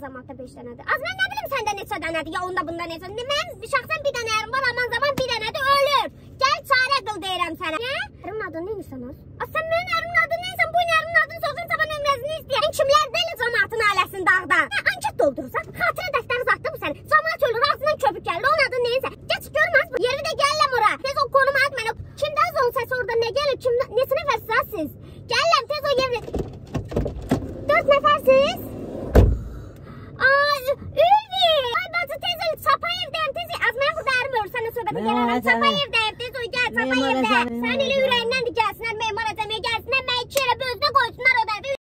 zamanında 5 dənədir. Az mən nə bilim səndə neçə dənədir, ya onda bunda neçə. Mən şəxsən bir dənə ərim var, aman zaman bir dənədir, ölür. Gəl çarə qıl deyirəm sənə. Nə? Ərimin adını neymişsən o? Sən mənim ərimin adını neysən, bu ərimin adını sorsan sabah nömrəsini istəyən. Kimlər deyil cəmaatın ailəsini dağda. Anket doldurursan, xatirə dəftəri uzatdı bu səni. Cəmaat ölür, ağzından köpük gəlir, onun adını neysə. Geç görməz bu. Yeri də gəlirəm ora. Tez o konumu at mənə. Kimdən zon səsi orada nə gəlir? Neçə nəfərsiniz siz? Gəlirəm tez o yeri. 4 nəfərsiz? Ay, Ülvi! Ay bacı tez ol, çapa evdəyəm tez. Az mən burada ərim ölür, sənə söhbətə gələrəm. Çapa